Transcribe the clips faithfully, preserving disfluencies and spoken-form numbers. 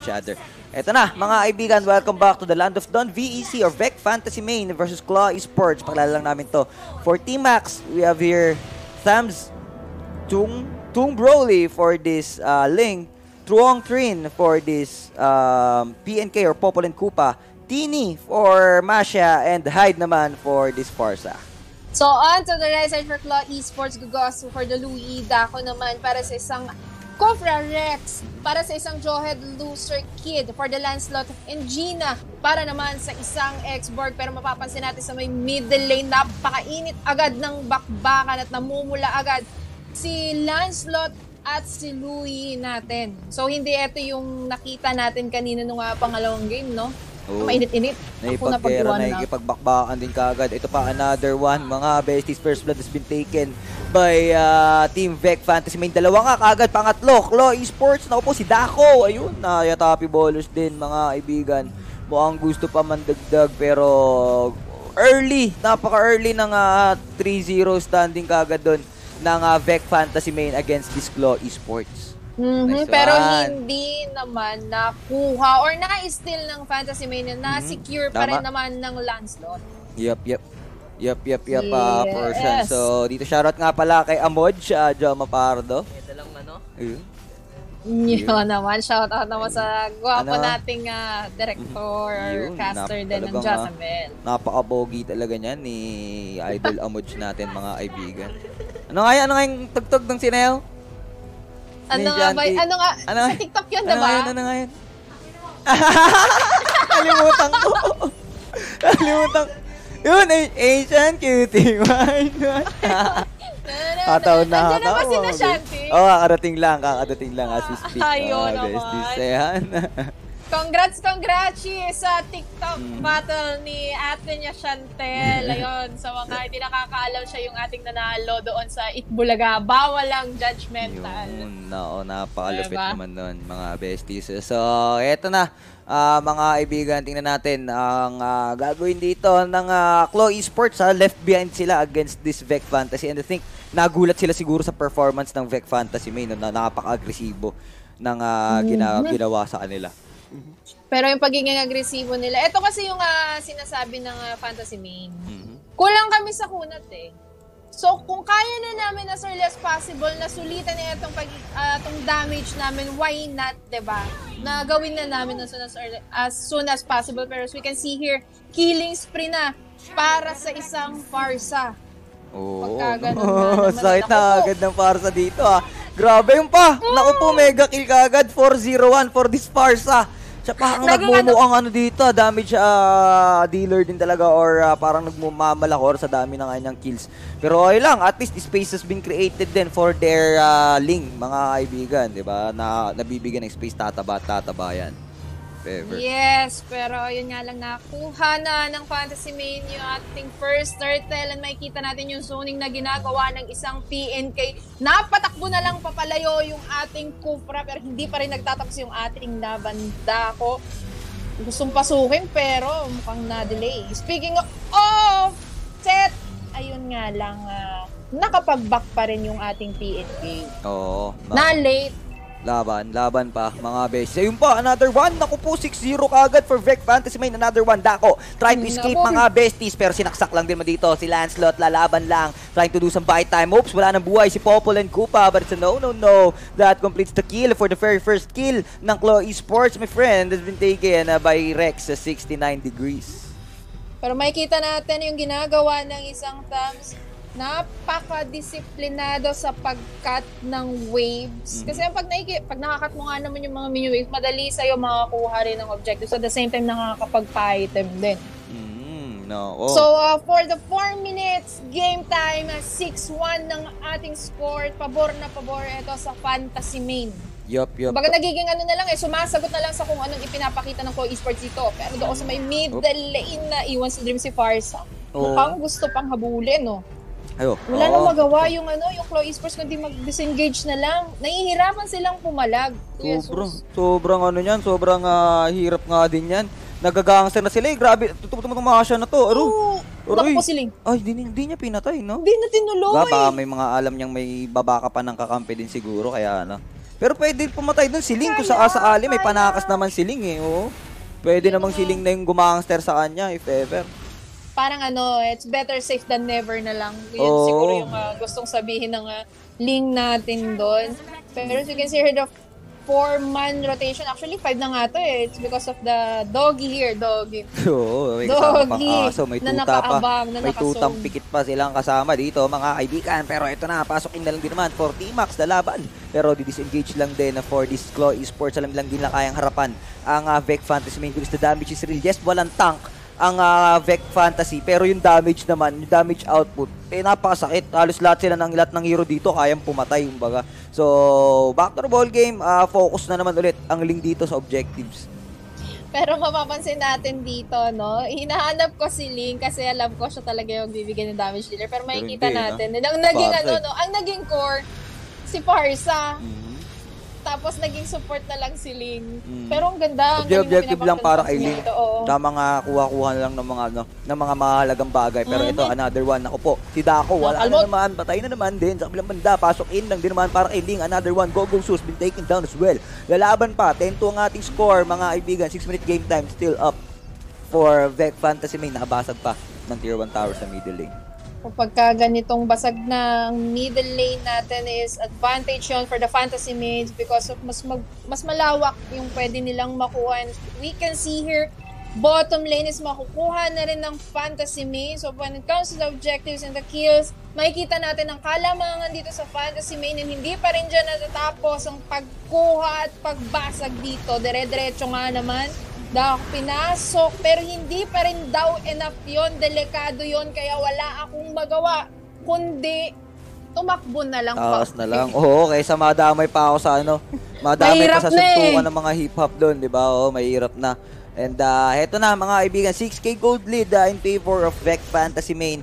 each other. Eto na, mga kaibigan, welcome back to the Land of Dawn, V E C or Vec Fantasy Main versus Claw Esports. Pakilala lang namin to. For Team Max, we have here Thams, Tung, Tung Broly for this uh, Ling, Truong Trin for this um, P N K or Popol and Koopa, Tini for Masha, and Hyde naman for this Farsa. So on to the right side for Claw Esports, Gugosu for the Louie, Dako naman para sa isang Kofra Rex, para sa isang Jawhead Loser Kid for the Lancelot, and Gina para naman sa isang X-Borg. Pero mapapansin natin sa may middle lane, napakainit agad ng bakbakan at namumula agad si Lancelot at si Louie natin. So hindi ito yung nakita natin kanina nung uh, pangalawang game, no? Oh. Mainit-init. Naipag-gera, naikipagbakbakan din kaagad. Ito pa, another one. Mga besties, first blood has been taken by uh, Team Vec Fantasy Main. Dalawa nga kaagad, pangatlo. Claw Esports, naku po si Dako. Ayun, nayatapi ballers din mga kaibigan. Mukhang gusto pa mandagdag pero early, napaka-early ng uh, three zero standing kaagad doon ng uh, Vec Fantasy Main against this Claw Esports. Mm-hmm, nice pero one. Hindi naman nakuha or na-steal ng Fantasy Main na na-secure mm-hmm. pa rin naman ng Lancelot. Yep, yep. Yep, yep, yep, yes. uh, portion. So, dito shoutout nga pala kay Amod, uh, Joma Pardo. Ito lang ano? Ayun. Yun yeah. naman, shoutout naman sa gwapo ano? nating uh, director or caster din ng Jazamel. Uh, napaka-bogi talaga niyan ni Idol Amod natin mga kaibigan. Ano nga yan? Ano nga yung tugtog ng Sineo? Ano nga ba? Ano nga? Ano, sa TikTok yun, diba? Ano nga yun? Ano nga yun? Kalimutan ko. Kalimutan ko. Yun, Asian cutie. Kataon na. Andiyan naman si Nashanti. Oo, kakarating lang. Kakarating lang as we speak. Ayun naman. Congrats, congrats sa TikTok mm. battle ni ate niya Chantel. Ayun, sa mga hindi nakakaalam, siya yung ating nanalo doon sa Itbulaga. Bawal lang judgmental. Yun, no, napakalupit diba? Naman doon, mga besties. So, eto na, uh, mga kaibigan, tingnan natin ang uh, gagawin dito ng uh, Claw Esports. Ha? Left behind sila against this Vec Fantasy. And I think, nagulat sila siguro sa performance ng Vec Fantasy Main na napaka-agresibo ng uh, gina mm-hmm. ginawa sa kanila. Pero yung pagiging agresibo nila, ito kasi yung uh, sinasabi ng uh, Fantasy Main. Mm-hmm. Kulang kami sa kunat eh. So kung kaya na namin as early as possible na sulitan na itong, pag, uh, itong damage namin, why not, diba? Na gawin na namin as soon as, early, as soon as possible. Pero as we can see here, killing spree na para sa isang Farsa. Oo, oh, sakit na agad ng Farsa dito ah. Grabe yung pa. Oh. Naku po, mega kill ka agad. four zero one for this Farsa. Siya parang nagmumuang ano dito, damage uh, dealer din talaga or uh, parang nagmumamalakor sa dami ng kanyang kills. Pero okay lang, at least space has been created din for their uh, Ling, mga kaibigan, di ba? Na nabibigyan ng space, tataba at tataba yan. Ever. Yes, pero yun nga lang, nakuha na ng Fantasy Main yung ating first turtle and makikita natin yung zoning na ginagawa ng isang P N K. Napatakbo na lang papalayo yung ating Kufra pero hindi pa rin nagtatapos yung ating laban. Dako. Gustong pasukin pero mukhang na-delay. Speaking of, of set, ayun nga lang, uh, nakapag-back pa rin yung ating P N K. Oo. Na-late. Laban, laban pa, mga beses. Ayun pa, another one. Naku po, six zero kaagad for Vec Fantasy Main. Another one, Dako. Trying to escape, mga besties. Pero sinaksak lang din mo dito. Si Lancelot, lalaban lang. Trying to do some buy time. Oops, wala nang buhay si Popol and Koopa. But it's a no, no, no. That completes the kill for the very first kill ng Claw Esports, my friend. Has been taken uh, by Rex sa sixty-nine degrees. Pero makikita natin yung ginagawa ng isang Thams. Napaka-disiplinado sa pag-cut ng waves. Mm-hmm. Kasi pag, naiki, pag nakakat mo nga naman yung mga mini waves, madali sa'yo makakuha rin ng objectives. At the same time, nakakapag-pa-item din. Mm-hmm. No. Oh. So, uh, for the four minutes, game time, six one ng ating score. Pabor na pabor ito sa Fantasy Main. Yup, yup. Baga nagiging ano na lang eh, sumasagot na lang sa kung anong ipinapakita ng Claw Esports dito. Pero doon sa may middle lane na iwan sa dream si Farsa. Oh. Mukhang gusto pang habulin, no? Ayo. Wala nang magawa yung ano, yung Claw Esports kundi mag-disengage na lang. Nahihirapan silang pumalag. Sobrang, sobrang ano niyan, sobrang uh, hirap nga din yan. Nagagangster na sila eh, grabe. Tutuputong mga siya na to. Aro. Oo, naku po siling. Ay, di, di niya pinatay, no? Di na tinuloy. Baka may mga alam niyang may babaka pa ng kakampi din siguro, kaya ano. Pero pwede pumatay dun si Ling kung sakasakali. May panakas naman si Ling eh. Oo. Pwede namang si Ling na yung gumangster sa kanya if ever. Parang ano, it's better safe than never na lang. Yun Oo. siguro yung uh, gustong sabihin ng uh, Ling natin doon. Pero as you can see here, the four-man rotation. Actually, five na nga to eh. It's because of the doggy here, doggy. Oo, may kasama pang Doggy aso, may na tuta pa. nakaabang, na May nakasong. tutang pikit pa silang kasama dito, mga kaibigan. Pero ito na, pasukin na lang din naman for T-Max na laban. Pero di-disengage lang din na for this Claw Esports. Alam lang din lang kayang harapan ang uh, Vec Fantasy main because the damage is real. Yes, walang tank ang uh, Vec Fantasy, pero yung damage naman, yung damage output, eh napakasakit. Halos lahat sila ng lahat ng hero dito kayang pumatay, kumbaga. So, back to the ball game, uh, focus na naman ulit ang Ling dito sa objectives. Pero mapapansin natin dito, no? Hinahanap ko si Ling kasi alam ko siya talaga yung bibigyan ng damage dealer. Pero makikita hindi, natin, no? ang naging Parsa. ano, no? Ang naging core, si Parsa. Mm-hmm. Tapos naging support na lang si Ling. Mm. Pero ang ganda. Ang Objective, galing objective na lang para kay pinapakita Ling. niya ito, oo. Tama nga, kuha-kuha na lang ng mga, ano, ng mga mahalagang bagay. Pero ito, Mhm. another one. Ako po, si Dako, wala na Nakalmot. naman. Patay na naman din. Sa kabilang banda, pasok in lang din naman para kay Ling. Another one, Go Go Sus, been taken down as well. Lalaban pa, ten two ang ating score, mga kaibigan. six minute game time, still up for Vec Fantasy main. Nakabasag pa ng tier one tower sa middle lane. Kapag ka ganitong basag ng middle lane natin is advantage yun for the fantasy mains because of mas mag, mas malawak yung pwede nilang makuha. And we can see here, bottom lane is makukuha na rin ng fantasy main. So when it comes to the objectives and the kills, makikita natin ang kalamangan dito sa fantasy main and hindi pa rin dyan natatapos ang pagkuha at pagbasag dito. Dire-diretso nga naman. Dahil pinasok, pero hindi pa rin daw enough yun, delikado yun, kaya wala akong magawa, kundi tumakbo na lang pa. Taas na lang. Oo, kaysa madamay pa ako sa ano, madamay Mahirap pa sa na eh. suntukan ng mga hip-hop doon, di ba? Oo, mahirap na. And uh, heto na mga kaibigan, six K gold lead uh, in favor of Vec Fantasy main.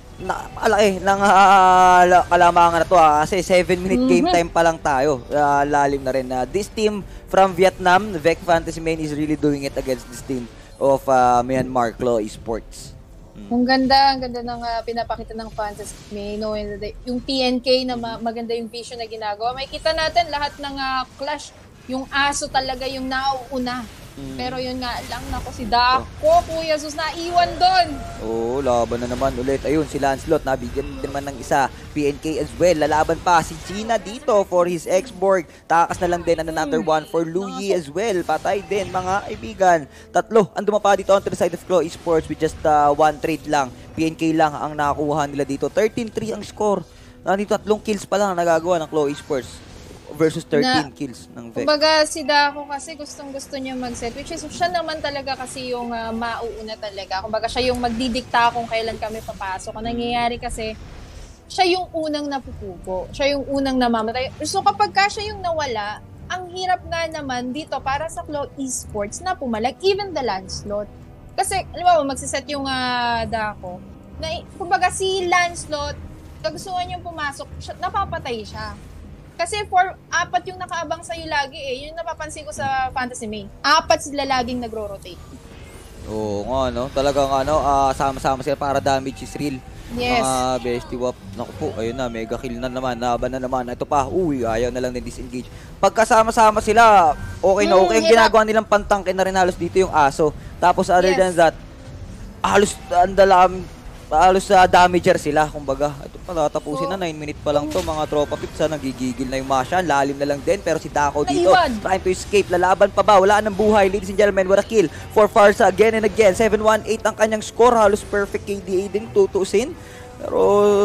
Nakalaki ng uh, kalamangan na to ha, kasi seven minute game time pa lang tayo. Uh, lalim na rin. Uh, this team from Vietnam, Vec Fantasy main is really doing it against this team of uh, Myanmar Claw Esports. Ang ganda, ang ganda ng uh, pinapakita ng fantasy main. No? Yung P N K na ma- maganda yung vision na ginagawa. Makikita natin lahat ng uh, clash, yung aso talaga yung nauuna. Mm. Pero yun nga lang, nako si Dako, Kuya Sus, naiwan doon. Oo, laban na naman ulit. Ayun, si Lancelot, nabigyan din naman ng isa. P N K as well. Lalaban pa si Gina dito for his ex-Borg. Takas na lang din ang another one for Louie as well. Patay din, mga kaibigan. Tatlo, ang dumapa dito on to the side of Claw Esports with just uh, one trade lang. P N K lang ang nakakuha nila dito. thirteen three ang score. Nandito tatlong kills pa lang ang nagagawa ng Claw Esports versus thirteen na, kills ng Vec. Kumbaga si Dako kasi gustong gusto niya mag-set, which is siya naman talaga kasi yung uh, mauuna talaga. Kumbaga siya yung magdidikta kung kailan kami papasok. Ang nangyayari kasi, siya yung unang napupugo. Siya yung unang namamatay. So kapag ka siya yung nawala, ang hirap nga naman dito para sa Claw Esports na pumalag, even the Lancelot. Kasi, alam mo, magsiset yung uh, Dako. Na, kumbaga si Lancelot, kagustuhan niyang pumasok, siya, napapatay siya. Kasi for apat yung nakaabang sa'yo lagi eh. Yun yung napapansin ko sa Fantasy Main. Apat sila laging nagro-rotate. Oo nga, no? Talagang ano, uh, sama-sama sila para damage is real. Yes. Mga bestie wap. Naku po, ayun na, mega kill na naman. Laban na naman. Ito pa, uy, ayaw na lang din disengage. Pagkasama-sama sila, okay na okay. Ang mm, ginagawa nilang pantangke na rin halos dito yung aso. Tapos other yes. than that, halos andalam, halos sa uh, damager sila, kumbaga. Ito pa, tatapusin so, na, nine minutes pa lang to, mga tropa pips, ha, nagigigil na yung Masha, lalim na lang din, pero si Dako dito, trying to escape, lalaban pa ba, wala nang buhay, ladies and gentlemen, what a kill for Farsa, again and again, seven one eight ang kanyang score, halos perfect K D A din, tutusin, pero...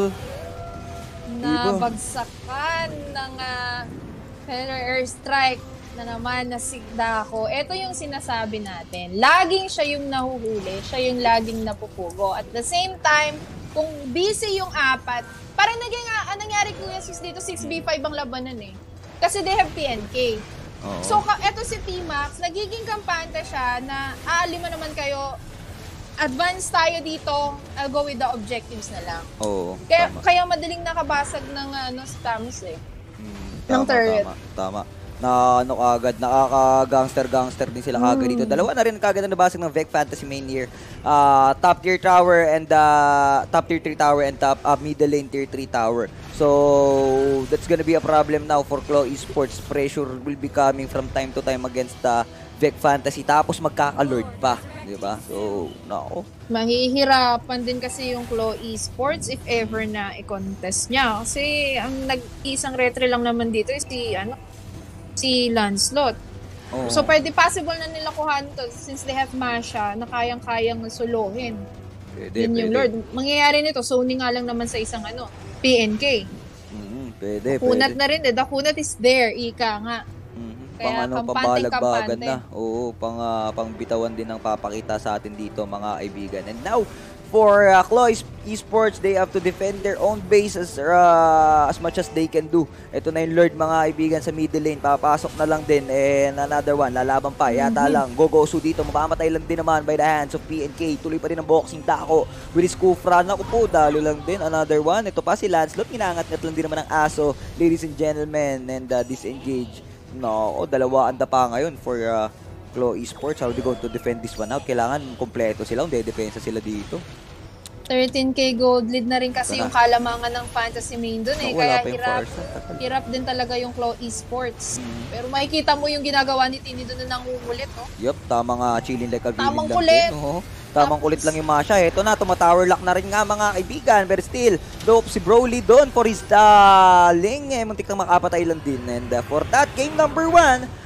Nabagsakan ng uh, airstrike na naman na si Dako. Ito yung sinasabi natin. Laging siya yung nahuhuli, siya yung laging napupugo. At the same time, kung busy yung apat, parang naging, uh, nangyari ko yung dito, six v five ang labanan eh. Kasi they have P N K. Oo. So, eto si T-Max, nagiging kampante siya na, ah, lima naman kayo, advance tayo dito, I'll go with the objectives na lang. Oo, kaya, tama. kaya madaling nakabasag ng ano, stams eh. Hmm, ng tama, turret. Tama, tama. na ano kagad, nakaka-gangster-gangster din sila kagad dito. Dalawa na rin kagad na nabasag ng Vec Fantasy main here. Uh, top tier tower and uh, top tier three tower and top uh, middle lane tier three tower. So that's gonna be a problem now for Claw Esports. Pressure will be coming from time to time against the Vec Fantasy. Tapos magkaka-lord pa, di ba? So, nako. Mahihirapan din kasi yung Claw Esports if ever na i-contest niya. Kasi ang nag-isang retry lang naman dito is si ano, si Lancelot. Oh. So, pwede possible na nila kuhanin to since they have Masha na kayang-kayang solohin. Pwede, Yun yung pwede. Lord. Mangyayari nito, zoning nga lang naman sa isang ano, P N K. Mm-hmm, pwede, Kunat pwede. na rin eh. The kunat is there, ika nga. Mm-hmm. Kaya Pang ano, kampante, pambalagbagan kampante. na. Oo, pang, uh, pang bitawan din ang papakita sa atin dito, mga kaibigan. And now, for uh, Claw Esports, they have to defend their own base as, uh, as much as they can do. Ito na yung Lord, mga kaibigan, sa middle lane. Papasok na lang din. And another one, lalaban pa. Yata Mm-hmm. lang. Gogosu dito. Mamamatay lang din naman by the hands of P N K. Tuloy pa rin ang boxing Dako. With his Kufra. Naku po, dalo lang din. Another one. Ito pa si Lancelot. Ginangat-ngat lang din naman ang aso. Ladies and gentlemen. And uh, disengage. No, dalawa anda pa ngayon for uh, Claw Esports. How are they going to defend this one out? Kailangan kompleto sila. Hindi depensa sila dito. thirteen K gold lead na rin kasi Ito na. yung kalamangan ng fantasy main dun eh. No, Kaya wala pa yung hirap, Farsa. hirap din talaga yung Claw Esports. Mm. Pero makikita mo yung ginagawa ni Tini doon na nangungulit, no? Yup, tamang uh, chilling like a villain Tamang lang kulit. din. Oh. Tamang kulit lang yung Masha. Ito na, tumatower lock na rin nga mga kaibigan. But still, dope si Broly doon for his darling. Eh, muntik kang makapatay lang din. And uh, for that, game number one,